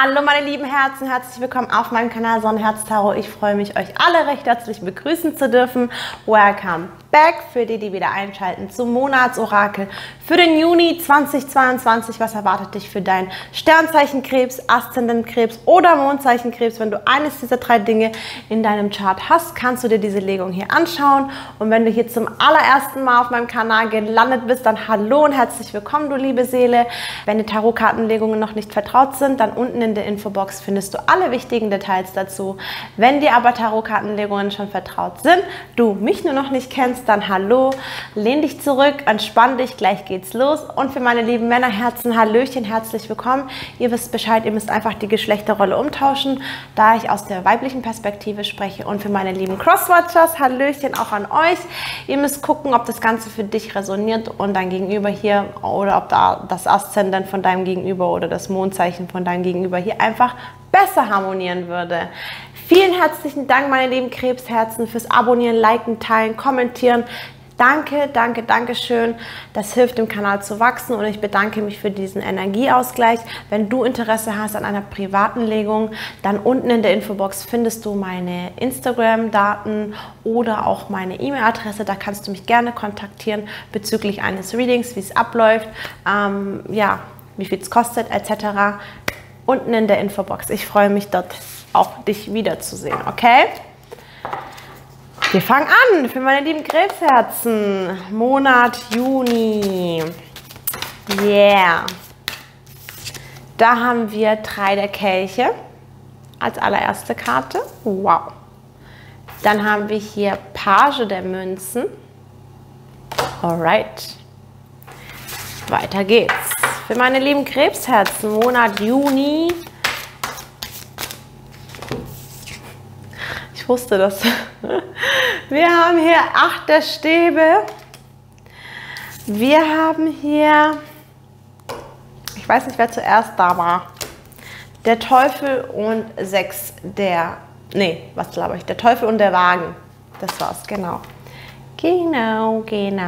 Hallo meine lieben Herzen, herzlich willkommen auf meinem Kanal Sonnenherz Tarot. Ich freue mich, euch alle recht herzlich begrüßen zu dürfen. Welcome back für die, die wieder einschalten zum Monatsorakel für den Juni 2022. Was erwartet dich für dein Sternzeichen Krebs, Aszendent Krebs oder Mondzeichen Krebs? Wenn du eines dieser drei Dinge in deinem Chart hast, kannst du dir diese Legung hier anschauen. Und wenn du hier zum allerersten Mal auf meinem Kanal gelandet bist, dann hallo und herzlich willkommen, du liebe Seele. Wenn die Tarotkartenlegungen noch nicht vertraut sind, dann unten in der Infobox findest du alle wichtigen Details dazu. Wenn dir aber Tarotkartenlegungen schon vertraut sind, du mich nur noch nicht kennst, dann hallo, lehn dich zurück, entspann dich, gleich geht's los. Und für meine lieben Männerherzen, hallöchen, herzlich willkommen. Ihr wisst Bescheid, ihr müsst einfach die Geschlechterrolle umtauschen, da ich aus der weiblichen Perspektive spreche. Und für meine lieben Crosswatchers, hallöchen auch an euch. Ihr müsst gucken, ob das Ganze für dich resoniert und dein Gegenüber hier oder ob da das Aszendent von deinem Gegenüber oder das Mondzeichen von deinem Gegenüber hier einfach besser harmonieren würde. Vielen herzlichen Dank, meine lieben Krebsherzen, fürs Abonnieren, Liken, Teilen, Kommentieren. Danke, danke, danke schön. Das hilft dem Kanal zu wachsen und ich bedanke mich für diesen Energieausgleich. Wenn du Interesse hast an einer privaten Legung, dann unten in der Infobox findest du meine Instagram-Daten oder auch meine E-Mail-Adresse. Da kannst du mich gerne kontaktieren bezüglich eines Readings, wie es abläuft, ja, wie viel es kostet etc. Unten in der Infobox. Ich freue mich dort auch, dich wiederzusehen, okay? Wir fangen an für meine lieben Krebsherzen. Monat Juni. Yeah. Da haben wir 3 der Kelche als allererste Karte. Wow. Dann haben wir hier Page der Münzen. Alright. Weiter geht's. Für meine lieben Krebsherzen, Monat Juni. Ich wusste das. Wir haben hier 8 der Stäbe. Wir haben hier, ich weiß nicht, wer zuerst da war, der Teufel und 6 der, nee, was glaube ich, der Teufel und der Wagen. Das war's, genau. Genau.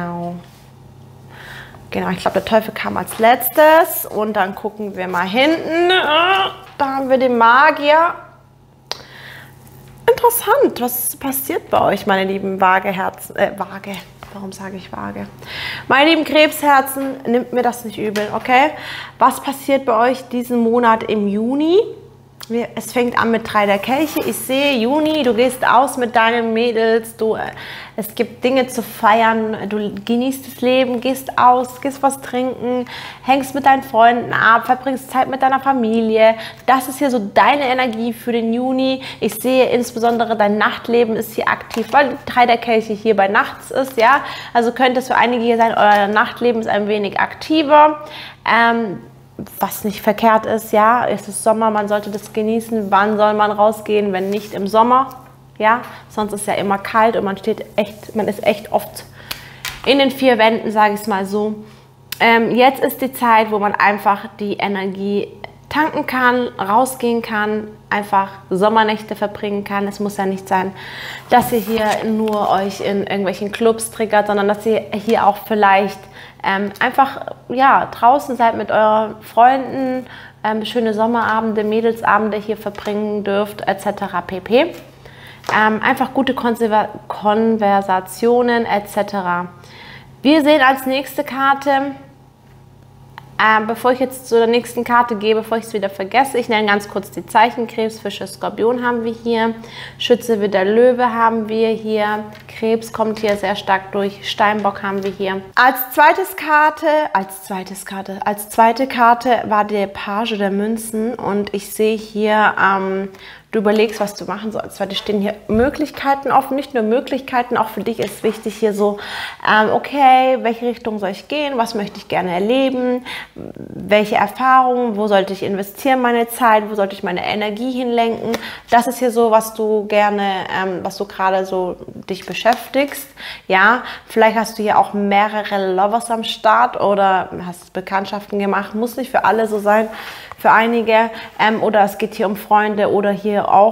Genau, ich glaube, der Teufel kam als letztes. Und dann gucken wir mal hinten. Da haben wir den Magier. Interessant, was passiert bei euch, meine lieben Waageherzen? Waage, warum sage ich Waage? Meine lieben Krebsherzen, nimmt mir das nicht übel, okay? Was passiert bei euch diesen Monat im Juni? Es fängt an mit 3 der Kelche. Ich sehe Juni, du gehst aus mit deinen Mädels, es gibt Dinge zu feiern, du genießt das Leben, gehst aus, gehst was trinken, hängst mit deinen Freunden ab, verbringst Zeit mit deiner Familie. Das ist hier so deine Energie für den Juni. Ich sehe insbesondere dein Nachtleben ist hier aktiv, weil 3 der Kelche hier bei nachts ist, ja. Also könnte es für einige hier sein, euer Nachtleben ist ein wenig aktiver. Was nicht verkehrt ist, ja, es ist Sommer, man sollte das genießen. Wann soll man rausgehen, wenn nicht im Sommer? Ja, sonst ist ja immer kalt und man ist echt oft in den 4 Wänden, sage ich es mal so. Jetzt ist die Zeit, wo man einfach die Energie tanken kann, rausgehen kann, einfach Sommernächte verbringen kann. Es muss ja nicht sein, dass ihr hier nur euch in irgendwelchen Clubs triggert, sondern dass ihr hier auch vielleicht einfach ja, draußen seid mit euren Freunden, schöne Sommerabende, Mädelsabende hier verbringen dürft, etc. pp. Einfach gute Konversationen, etc. Wir sehen als nächste Karte, bevor ich jetzt zu der nächsten Karte gehe, bevor ich es wieder vergesse, ich nenne ganz kurz die Zeichen. Krebs, Fische, Skorpion haben wir hier. Schütze, Widder, Löwe haben wir hier. Krebs kommt hier sehr stark durch. Steinbock haben wir hier. Als zweite Karte war der Page der Münzen und ich sehe hier, du überlegst, was du machen sollst, weil dir stehen hier Möglichkeiten offen, nicht nur Möglichkeiten, auch für dich ist wichtig hier so, okay, welche Richtung soll ich gehen, was möchte ich gerne erleben, welche Erfahrungen, wo sollte ich investieren meine Zeit, wo sollte ich meine Energie hinlenken, das ist hier so, was du gerne, was du gerade so dich beschäftigst, ja, vielleicht hast du hier auch mehrere Lovers am Start oder hast Bekanntschaften gemacht, muss nicht für alle so sein, für einige, oder es geht hier um Freunde oder hier auch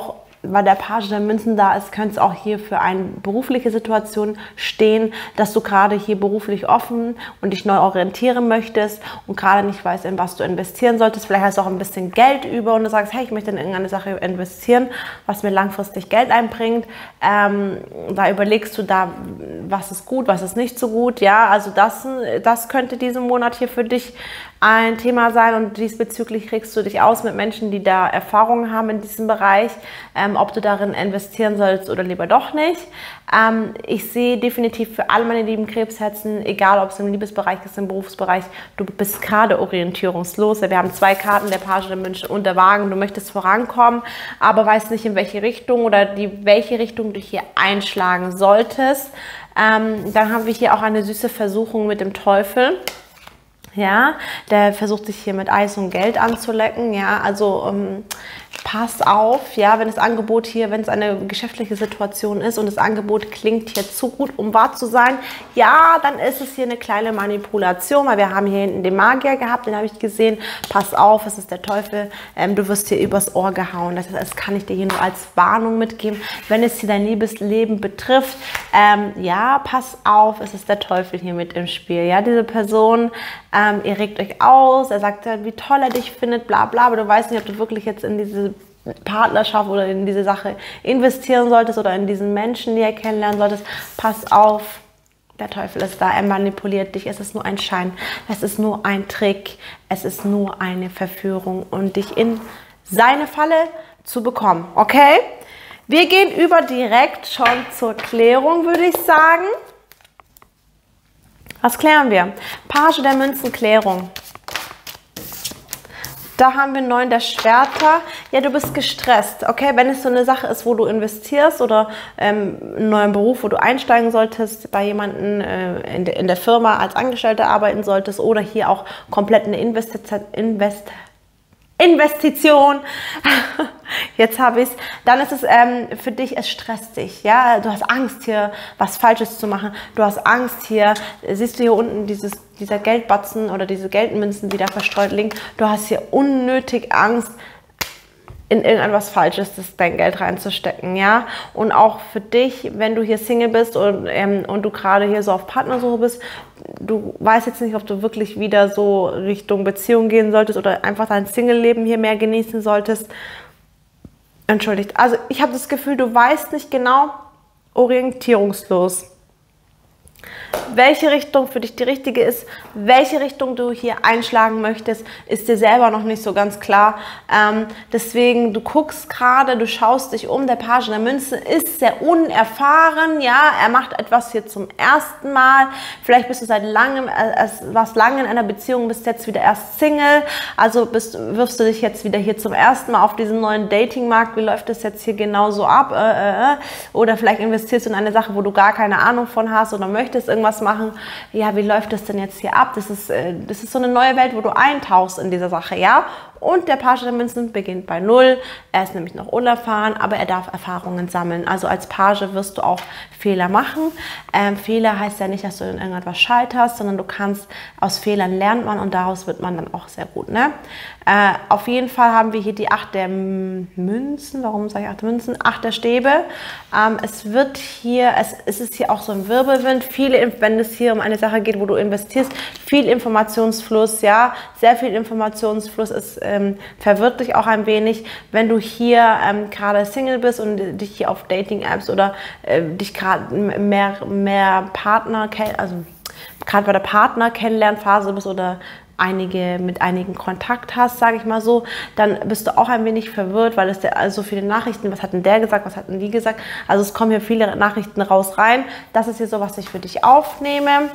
weil der Page der Münzen da ist, könnte es auch hier für eine berufliche Situation stehen, dass du gerade hier beruflich offen und dich neu orientieren möchtest und gerade nicht weißt, in was du investieren solltest. Vielleicht hast du auch ein bisschen Geld über und du sagst, hey, ich möchte in irgendeine Sache investieren, was mir langfristig Geld einbringt. Da überlegst du da, was ist gut, was ist nicht so gut. Ja, also das könnte diesen Monat hier für dich ein Thema sein und diesbezüglich kriegst du dich aus mit Menschen, die da Erfahrungen haben in diesem Bereich, ob du darin investieren sollst oder lieber doch nicht. Ich sehe definitiv für alle meine lieben Krebsherzen, egal ob es im Liebesbereich ist, im Berufsbereich, du bist gerade orientierungslos. Wir haben 2 Karten, der Page der Münzen und der Wagen. Du möchtest vorankommen, aber weißt nicht, in welche Richtung oder welche Richtung du hier einschlagen solltest. Dann haben wir hier auch eine süße Versuchung mit dem Teufel. Ja, der versucht sich hier mit Eis und Geld anzulecken. Ja, also pass auf, ja, wenn das Angebot hier, wenn es eine geschäftliche Situation ist und das Angebot klingt hier zu gut, um wahr zu sein, ja, dann ist es hier eine kleine Manipulation, weil wir haben hier hinten den Magier gehabt, den habe ich gesehen. Pass auf, es ist der Teufel, du wirst hier übers Ohr gehauen. Das kann ich dir hier nur als Warnung mitgeben, wenn es hier dein Liebesleben betrifft. Ja, pass auf, es ist der Teufel hier mit im Spiel. Ja, diese Person, ihr regt euch aus, er sagt, wie toll er dich findet, bla bla, aber du weißt nicht, ob du wirklich jetzt in diese Partnerschaft oder in diese Sache investieren solltest oder in diesen Menschen, die ihr kennenlernen solltest. Pass auf, der Teufel ist da, er manipuliert dich, es ist nur ein Schein, es ist nur ein Trick, es ist nur eine Verführung und dich in seine Falle zu bekommen, okay? Wir gehen direkt schon zur Klärung, würde ich sagen. Was klären wir? Page der Münzen, Klärung. Da haben wir 9 der Schwerter. Ja, du bist gestresst, okay? Wenn es so eine Sache ist, wo du investierst oder einen neuen Beruf, wo du einsteigen solltest, bei jemandem in der Firma als Angestellter arbeiten solltest oder hier auch komplett eine Investition, jetzt habe ich es, dann ist es für dich, es stresst dich, ja, du hast Angst hier was Falsches zu machen, du hast Angst hier, siehst du hier unten dieser Geldbatzen oder diese Geldmünzen, die da verstreut liegen, du hast hier unnötig Angst, in irgendetwas Falsches dein Geld reinzustecken, ja, und auch für dich, wenn du hier Single bist und du gerade hier so auf Partnersuche bist, du weißt jetzt nicht, ob du wirklich wieder so Richtung Beziehung gehen solltest oder einfach dein Single-Leben hier mehr genießen solltest. Entschuldigt, also ich habe das Gefühl, du weißt nicht genau, orientierungslos, welche Richtung für dich die richtige ist, welche Richtung du hier einschlagen möchtest, ist dir selber noch nicht so ganz klar. Deswegen, du guckst gerade, du schaust dich um, der Page der Münzen ist sehr unerfahren, ja, er macht etwas hier zum ersten Mal, vielleicht bist du seit langem, warst lange in einer Beziehung, bist jetzt wieder erst Single, also wirfst du dich jetzt wieder hier zum ersten Mal auf diesen neuen Datingmarkt, wie läuft das jetzt hier genauso ab, oder vielleicht investierst du in eine Sache, wo du gar keine Ahnung von hast oder möchtest irgendwas machen, ja, wie läuft das denn jetzt hier ab? Das ist so eine neue Welt, wo du eintauchst in dieser Sache, ja? Und der Page der Münzen beginnt bei 0, er ist nämlich noch unerfahren, aber er darf Erfahrungen sammeln. Also als Page wirst du auch Fehler machen. Fehler heißt ja nicht, dass du in irgendetwas scheiterst, sondern du kannst, aus Fehlern lernt man und daraus wird man dann auch sehr gut, ne? Auf jeden Fall haben wir hier die 8 der Münzen, warum sage ich 8 der Münzen? 8 der Stäbe. Es wird hier, es ist hier auch so ein Wirbelwind, wenn es hier um eine Sache geht, wo du investierst, viel Informationsfluss, ja, sehr viel Informationsfluss ist, verwirrt dich auch ein wenig, wenn du hier gerade Single bist und dich hier auf Dating-Apps oder dich gerade mehr Partner, also gerade bei der Partner-Kennenlernphase bist oder mit einigen Kontakt hast, sage ich mal so, dann bist du auch ein wenig verwirrt, weil es so viele Nachrichten, was hat denn der gesagt, was hat denn die gesagt, also es kommen hier viele Nachrichten raus rein, das ist hier so, was ich für dich aufnehme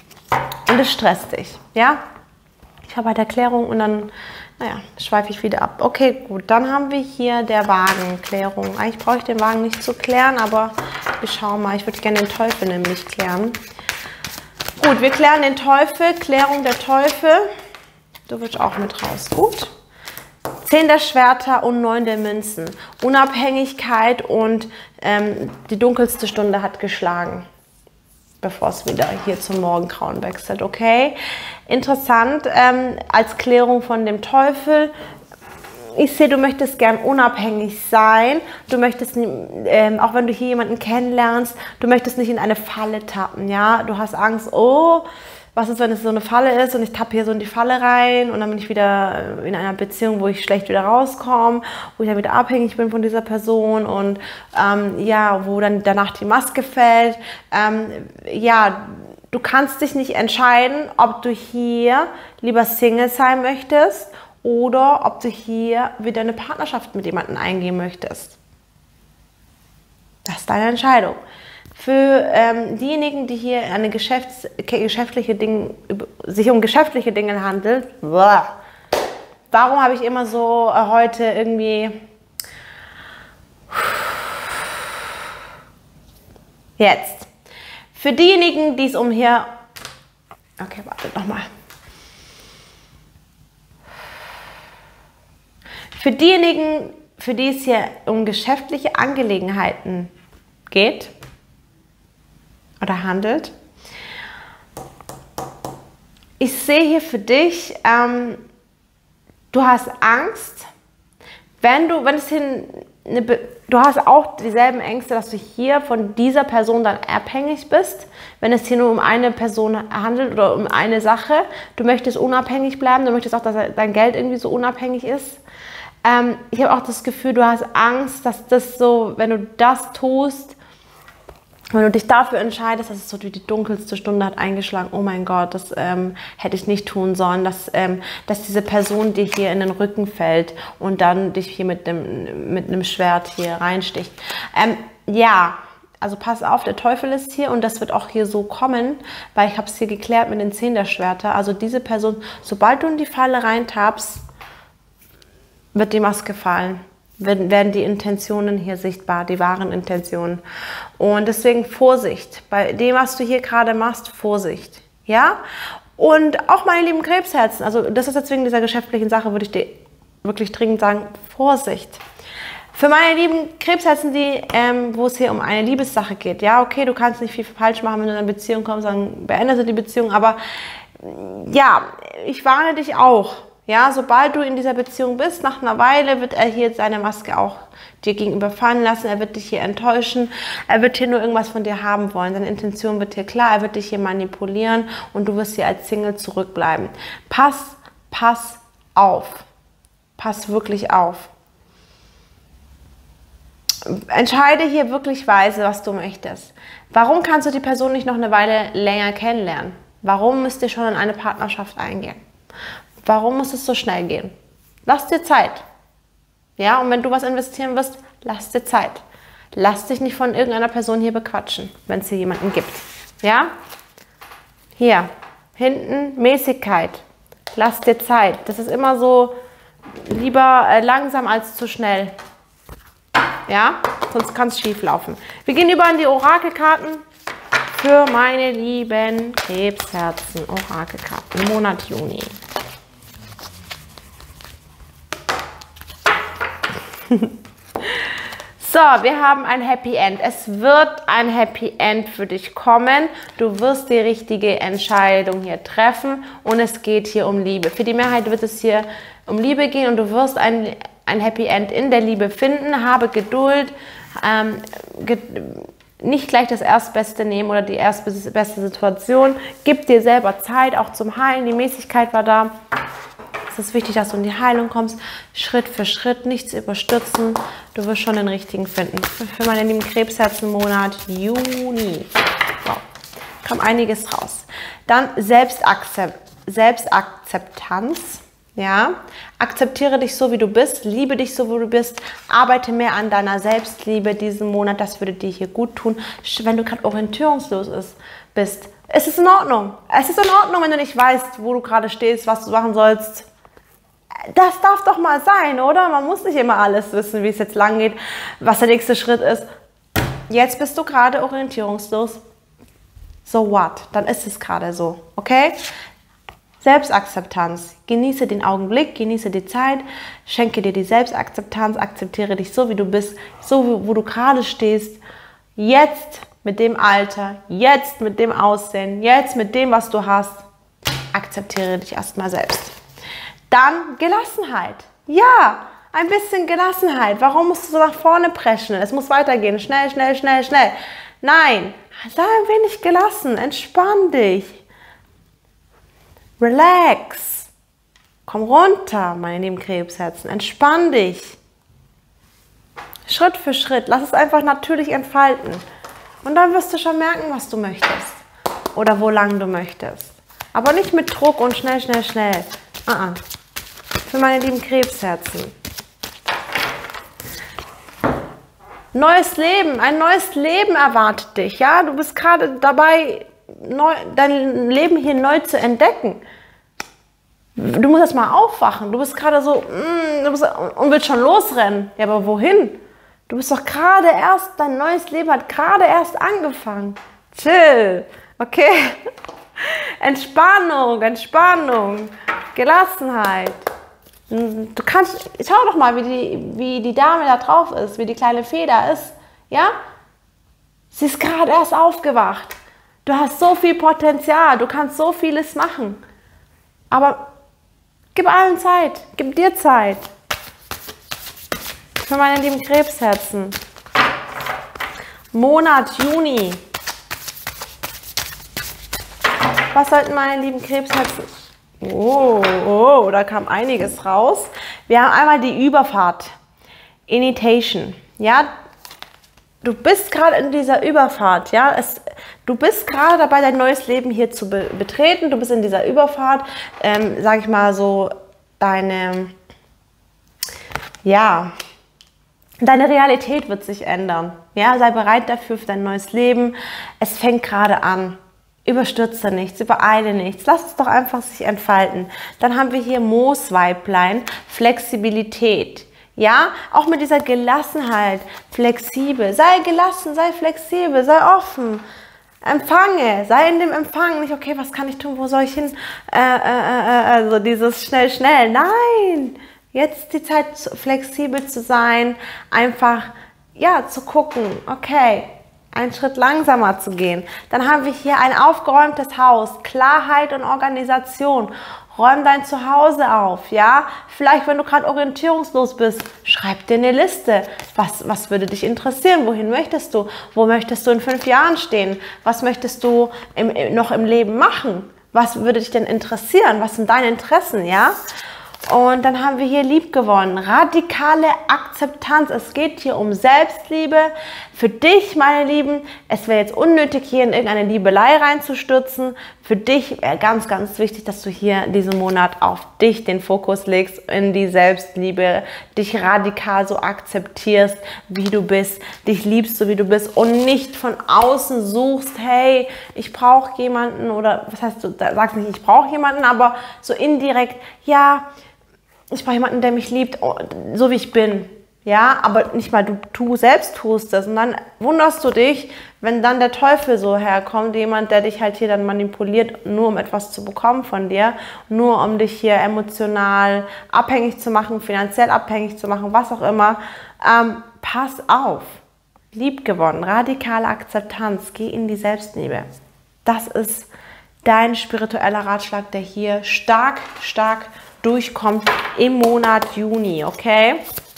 und es stresst dich, ja, ich habe halt Erklärung und dann, naja, schweife ich wieder ab. Okay, gut, dann haben wir hier der Wagenklärung. Eigentlich brauche ich den Wagen nicht zu klären, aber wir schauen mal, ich würde gerne den Teufel nämlich klären. Gut, wir klären den Teufel, Klärung der Teufel. Du wirst auch mit raus. Gut. 10 der Schwerter und 9 der Münzen. Unabhängigkeit und die dunkelste Stunde hat geschlagen, bevor es wieder hier zum Morgengrauen wechselt. Okay, interessant. Als Klärung von dem Teufel. Ich sehe, du möchtest gern unabhängig sein. Du möchtest, auch wenn du hier jemanden kennenlernst, du möchtest nicht in eine Falle tappen, ja. Du hast Angst, oh, was ist, wenn es so eine Falle ist und ich tappe hier so in die Falle rein und dann bin ich wieder in einer Beziehung, wo ich schlecht wieder rauskomme, wo ich dann wieder abhängig bin von dieser Person und ja, wo dann danach die Maske fällt. Ja, du kannst dich nicht entscheiden, ob du hier lieber Single sein möchtest oder ob du hier wieder eine Partnerschaft mit jemandem eingehen möchtest. Das ist deine Entscheidung. Für diejenigen, die hier eine sich um geschäftliche Dinge handelt, warum habe ich immer so heute irgendwie jetzt? Für diejenigen, die es um hier... Okay, wartet nochmal. Für diejenigen, für die es hier um geschäftliche Angelegenheiten geht oder handelt, ich sehe hier für dich, du hast Angst, du hast auch dieselben Ängste, dass du hier von dieser Person dann abhängig bist, wenn es hier nur um eine Person handelt oder um eine Sache. Du möchtest unabhängig bleiben, du möchtest auch, dass dein Geld irgendwie so unabhängig ist. Ich habe auch das Gefühl, du hast Angst, dass das so, wenn du das tust, wenn du dich dafür entscheidest, dass es so die dunkelste Stunde hat eingeschlagen, oh mein Gott, das hätte ich nicht tun sollen, dass diese Person dir hier in den Rücken fällt und dann dich hier mit einem Schwert hier reinsticht. Ja, also pass auf, der Teufel ist hier und das wird auch hier so kommen, weil ich habe es hier geklärt mit den 10 der Schwerter. Also diese Person, sobald du in die Falle reintappst, wird die Maske fallen. Werden die Intentionen hier sichtbar, die wahren Intentionen. Und deswegen Vorsicht. Bei dem, was du hier gerade machst, Vorsicht. Ja? Und auch meine lieben Krebsherzen, also das ist jetzt wegen dieser geschäftlichen Sache, würde ich dir wirklich dringend sagen, Vorsicht. Für meine lieben Krebsherzen, wo es hier um eine Liebessache geht, ja, okay, du kannst nicht viel falsch machen, wenn du in eine Beziehung kommst, dann beendest du die Beziehung, aber ja, ich warne dich auch. Ja, sobald du in dieser Beziehung bist, nach einer Weile wird er hier seine Maske auch dir gegenüber fallen lassen. Er wird dich hier enttäuschen. Er wird hier nur irgendwas von dir haben wollen. Seine Intention wird hier klar. Er wird dich hier manipulieren und du wirst hier als Single zurückbleiben. Pass auf. Pass wirklich auf. Entscheide hier wirklich weise, was du möchtest. Warum kannst du die Person nicht noch eine Weile länger kennenlernen? Warum müsst ihr schon in eine Partnerschaft eingehen? Warum muss es so schnell gehen? Lass dir Zeit. Ja, und wenn du was investieren wirst, lass dir Zeit. Lass dich nicht von irgendeiner Person hier bequatschen, wenn es hier jemanden gibt. Ja? Hier, hinten Mäßigkeit. Lass dir Zeit. Das ist immer so lieber langsam als zu schnell. Ja? Sonst kann es schief laufen. Wir gehen über an die Orakelkarten für meine lieben Krebsherzen. Orakelkarten, Monat Juni. So, wir haben ein Happy End. Es wird ein Happy End für dich kommen. Du wirst die richtige Entscheidung hier treffen und es geht hier um Liebe. Für die Mehrheit wird es hier um Liebe gehen und du wirst ein Happy End in der Liebe finden. Habe Geduld, nicht gleich das Erstbeste nehmen oder die erstbeste Situation. Gib dir selber Zeit, auch zum Heilen. Die Mäßigkeit war da. Es ist wichtig, dass du in die Heilung kommst, Schritt für Schritt, nichts überstürzen. Du wirst schon den richtigen finden. Für meine lieben Krebsherzen, Monat Juni. Wow. Kommt einiges raus. Dann Selbstakzeptanz. Ja? Akzeptiere dich so, wie du bist. Liebe dich so, wie du bist. Arbeite mehr an deiner Selbstliebe diesen Monat. Das würde dir hier gut tun. Wenn du gerade orientierungslos bist, es ist in Ordnung. Es ist in Ordnung, wenn du nicht weißt, wo du gerade stehst, was du machen sollst. Das darf doch mal sein, oder? Man muss nicht immer alles wissen, wie es jetzt lang geht, was der nächste Schritt ist. Jetzt bist du gerade orientierungslos. So what? Dann ist es gerade so, okay? Selbstakzeptanz. Genieße den Augenblick, genieße die Zeit, schenke dir die Selbstakzeptanz, akzeptiere dich so, wie du bist, so, wo du gerade stehst. Jetzt mit dem Alter, jetzt mit dem Aussehen, jetzt mit dem, was du hast, akzeptiere dich erstmal selbst. Dann Gelassenheit. Ja, Ein bisschen Gelassenheit. Warum musst du so nach vorne preschen? Es muss weitergehen. Schnell, schnell, schnell, schnell. Nein, sei ein wenig gelassen. Entspann dich. Relax. Komm runter, meine lieben Krebsherzen. Entspann dich. Schritt für Schritt. Lass es einfach natürlich entfalten. Und dann wirst du schon merken, was du möchtest. Oder wo lang du möchtest. Aber nicht mit Druck und schnell, schnell, schnell. Für meine lieben Krebsherzen. Neues Leben, ein neues Leben erwartet dich. Ja? Du bist gerade dabei, dein Leben hier neu zu entdecken. Du musst erst mal aufwachen. Du bist gerade so und willst schon losrennen. Ja, aber wohin? Du bist doch gerade erst, dein neues Leben hat gerade erst angefangen. Chill, okay? Entspannung, Entspannung, Gelassenheit. Du kannst, schau doch mal, wie die Dame da drauf ist, wie die kleine Fee da ist, ja? Sie ist gerade erst aufgewacht. Du hast so viel Potenzial, du kannst so vieles machen. Aber gib allen Zeit, gib dir Zeit. Für meine lieben Krebsherzen. Monat Juni. Was sollten meine lieben Krebsherzen? Oh, da kam einiges raus. Wir haben einmal die Überfahrt. Initiation. Ja, du bist gerade in dieser Überfahrt. Ja, du bist gerade dabei, dein neues Leben hier zu betreten. Du bist in dieser Überfahrt, sag ich mal so, deine Realität wird sich ändern. Ja, sei bereit dafür für dein neues Leben. Es fängt gerade an. Überstürze nichts, übereile nichts. Lass es doch einfach sich entfalten. Dann haben wir hier Moosweiblein, Flexibilität. Ja, auch mit dieser Gelassenheit, flexibel. Sei gelassen, sei flexibel, sei offen. Empfange, sei in dem Empfang. Nicht, okay, was kann ich tun, wo soll ich hin? Also dieses schnell, schnell. Nein, jetzt die Zeit, flexibel zu sein. Einfach, ja, zu gucken, okay, einen Schritt langsamer zu gehen. Dann haben wir hier ein aufgeräumtes Haus, Klarheit und Organisation. Räum dein Zuhause auf, ja? Vielleicht, wenn du gerade orientierungslos bist, schreib dir eine Liste. Was würde dich interessieren? Wohin möchtest du? Wo möchtest du in 5 Jahren stehen? Was möchtest du noch im Leben machen? Was würde dich denn interessieren? Was sind deine Interessen, ja? Und dann haben wir hier liebgewonnen, radikale Akzeptanz. Es geht hier um Selbstliebe. Für dich, meine Lieben, es wäre jetzt unnötig, hier in irgendeine Liebelei reinzustürzen. Für dich wäre ganz, ganz wichtig, dass du hier diesen Monat auf dich den Fokus legst, in die Selbstliebe, dich radikal so akzeptierst, wie du bist, dich liebst, so wie du bist und nicht von außen suchst, hey, ich brauche jemanden oder, was heißt, du sagst nicht, ich brauche jemanden, aber so indirekt, ja, ich brauche jemanden, der mich liebt, so wie ich bin. Ja, aber nicht mal du selbst tust das. Und dann wunderst du dich, wenn dann der Teufel so herkommt, jemand, der dich halt hier dann manipuliert, nur um etwas zu bekommen von dir, nur um dich hier emotional abhängig zu machen, finanziell abhängig zu machen, was auch immer. Pass auf. Liebgewonnen, radikale Akzeptanz, geh in die Selbstliebe. Das ist dein spiritueller Ratschlag, der hier stark, stark durchkommt im Monat Juni, okay?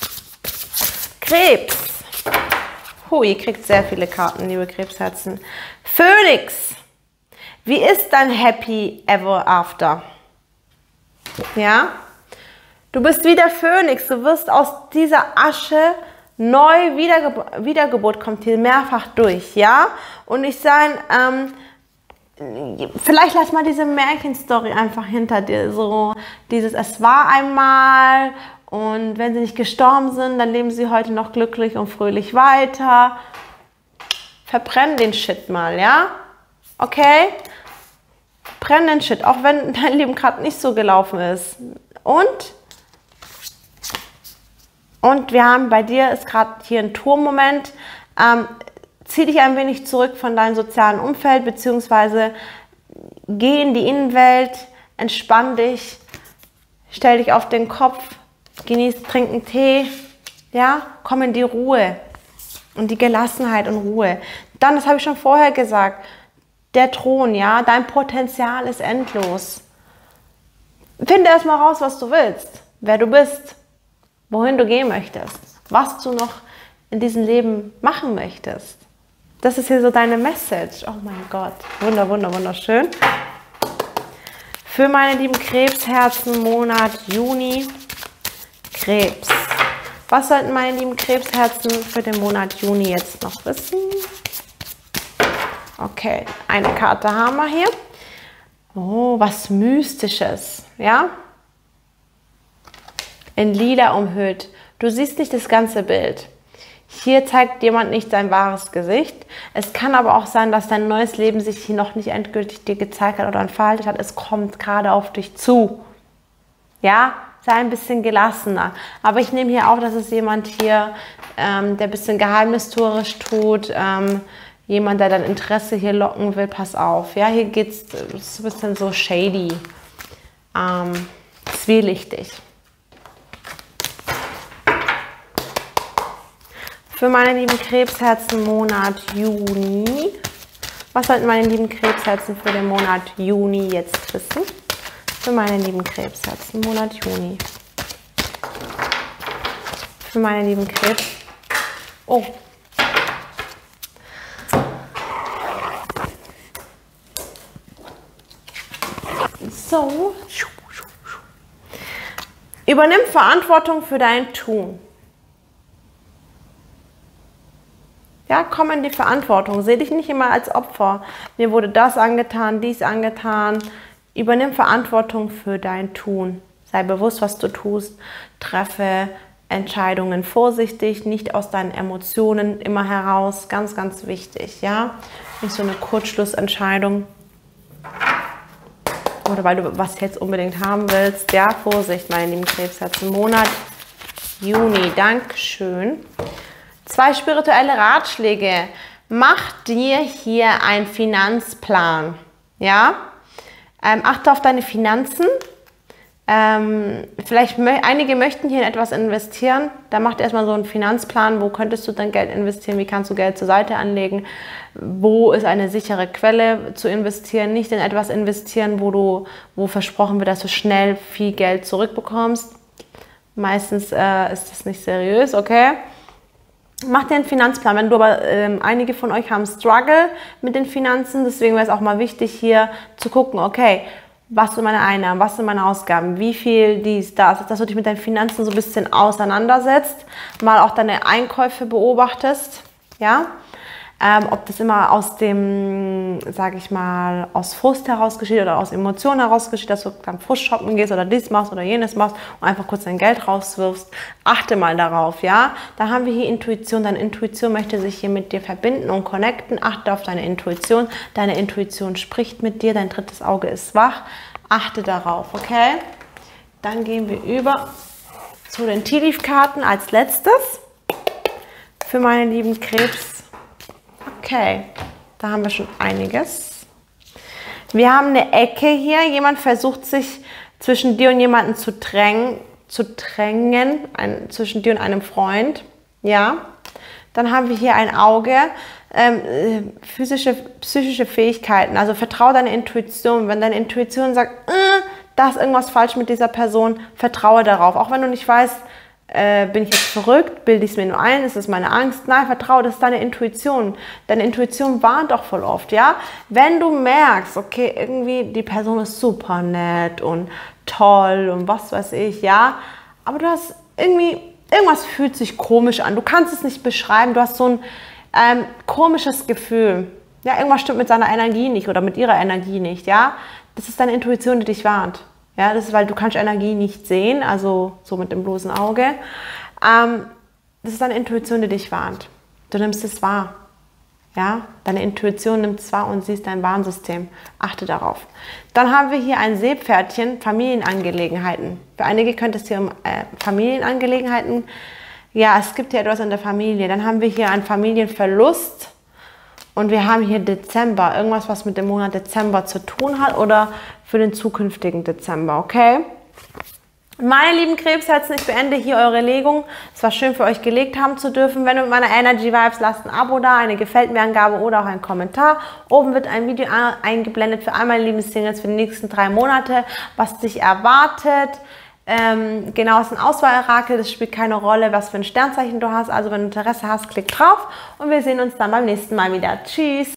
Krebs. Ihr kriegt sehr viele Karten, liebe Krebsherzen. Phönix. Wie ist dein Happy Ever After? Ja? Du bist wie der Phönix. Du wirst aus dieser Asche neu, Wiedergeburt kommt hier mehrfach durch, ja? Und ich sage, vielleicht lass mal diese Märchenstory einfach hinter dir, so dieses es war einmal und wenn sie nicht gestorben sind, dann leben sie heute noch glücklich und fröhlich weiter. Verbrenn den Shit mal, ja? Okay? Brenn den Shit, auch wenn dein Leben gerade nicht so gelaufen ist. Und wir haben bei dir ist gerade hier ein Turmmoment. Zieh dich ein wenig zurück von deinem sozialen Umfeld, beziehungsweise geh in die Innenwelt, entspann dich, stell dich auf den Kopf, trink einen Tee, ja, komm in die Ruhe und die Gelassenheit und Ruhe. Dann, das habe ich schon vorher gesagt, der Thron, ja, dein Potenzial ist endlos. Finde erstmal raus, was du willst, wer du bist, wohin du gehen möchtest, was du noch in diesem Leben machen möchtest. Das ist hier so deine Message. Oh mein Gott, wunderschön. Für meine lieben Krebsherzen, Monat Juni, Krebs. Was sollten meine lieben Krebsherzen für den Monat Juni jetzt noch wissen? Okay, eine Karte haben wir hier. Oh, was Mystisches, ja? In lila umhüllt. Du siehst nicht das ganze Bild. Hier zeigt jemand nicht sein wahres Gesicht. Es kann aber auch sein, dass dein neues Leben sich hier noch nicht endgültig dir gezeigt hat oder entfaltet hat. Es kommt gerade auf dich zu. Ja, sei ein bisschen gelassener. Aber ich nehme hier auch, dass es jemand hier, der ein bisschen geheimnistuerisch tut, jemand, der dein Interesse hier locken will, pass auf. Ja, hier geht es ein bisschen so shady, zwielichtig. Für meine lieben Krebsherzen Monat Juni. Was sollten meine lieben Krebsherzen für den Monat Juni jetzt wissen? Für meine lieben Krebsherzen Monat Juni. Für meine lieben Krebs. Oh. So. Übernimm Verantwortung für dein Tun. Ja, komm in die Verantwortung. Seh dich nicht immer als Opfer. Mir wurde das angetan, dies angetan. Übernimm Verantwortung für dein Tun. Sei bewusst, was du tust. Treffe Entscheidungen vorsichtig, nicht aus deinen Emotionen immer heraus. Ganz, ganz wichtig, ja. Nicht so eine Kurzschlussentscheidung. Oder weil du was jetzt unbedingt haben willst. Ja, Vorsicht, meine lieben Krebsherzen. Monat Juni. Dankeschön. 2 spirituelle Ratschläge. Mach dir hier einen Finanzplan. Ja? Achte auf deine Finanzen. Vielleicht einige möchten hier in etwas investieren. Da macht erstmal so einen Finanzplan. Wo könntest du dein Geld investieren? Wie kannst du Geld zur Seite anlegen? Wo ist eine sichere Quelle zu investieren? Nicht in etwas investieren, wo versprochen wird, dass du schnell viel Geld zurückbekommst. Meistens ist das nicht seriös, okay? Mach dir einen Finanzplan. Wenn du aber, einige von euch haben Struggle mit den Finanzen, deswegen wäre es auch mal wichtig, hier zu gucken, okay, was sind meine Einnahmen, was sind meine Ausgaben, wie viel dies, das, dass du dich mit deinen Finanzen so ein bisschen auseinandersetzt, mal auch deine Einkäufe beobachtest, ja, ob das immer aus dem, sage ich mal, aus Frust heraus geschieht oder aus Emotionen heraus geschieht, dass du dann Frust shoppen gehst oder dies machst oder jenes machst und einfach kurz dein Geld rauswirfst. Achte mal darauf, ja. Da haben wir hier Intuition. Deine Intuition möchte sich hier mit dir verbinden und connecten. Achte auf deine Intuition. Deine Intuition spricht mit dir. Dein drittes Auge ist wach. Achte darauf, okay? Dann gehen wir über zu den Tea-Leaf-Karten als letztes für meine lieben Krebs. Okay, da haben wir schon einiges. Wir haben eine Ecke hier. Jemand versucht sich zwischen dir und jemanden zu drängen, zwischen dir und einem Freund. Ja. Dann haben wir hier ein Auge. Psychische Fähigkeiten. Also vertraue deiner Intuition. Wenn deine Intuition sagt, da ist irgendwas falsch mit dieser Person, vertraue darauf. Auch wenn du nicht weißt, bin ich jetzt verrückt, bilde ich es mir nur ein, ist es meine Angst? Nein, vertraue, das ist deine Intuition. Deine Intuition warnt doch voll oft, ja? Wenn du merkst, okay, irgendwie die Person ist super nett und toll und was weiß ich, ja? Aber du hast irgendwie, irgendwas fühlt sich komisch an. Du kannst es nicht beschreiben, du hast so ein komisches Gefühl. Ja, irgendwas stimmt mit seiner Energie nicht oder mit ihrer Energie nicht, ja? Das ist deine Intuition, die dich warnt. Ja, das ist, weil du kannst Energie nicht sehen, also so mit dem bloßen Auge. Das ist deine Intuition, die dich warnt. Du nimmst es wahr. Ja, deine Intuition nimmt es wahr und siehst dein Warnsystem. Achte darauf. Dann haben wir hier ein Seepferdchen, Familienangelegenheiten. Für einige könnte es hier um Familienangelegenheiten. Ja, es gibt hier etwas in der Familie. Dann haben wir hier einen Familienverlust. Und wir haben hier Dezember, irgendwas, was mit dem Monat Dezember zu tun hat oder für den zukünftigen Dezember, okay? Meine lieben Krebsherzen, ich beende hier eure Legung. Es war schön für euch gelegt haben zu dürfen. Wenn du mit meiner Energy Vibes, lasst ein Abo da, eine Gefällt-mir-Angabe oder auch einen Kommentar. Oben wird ein Video eingeblendet für all meine lieben Singles für die nächsten 3 Monate, was dich erwartet. Genau, es ist ein Auswahl-Orakel, das spielt keine Rolle, was für ein Sternzeichen du hast. Also wenn du Interesse hast, klick drauf und wir sehen uns dann beim nächsten Mal wieder. Tschüss!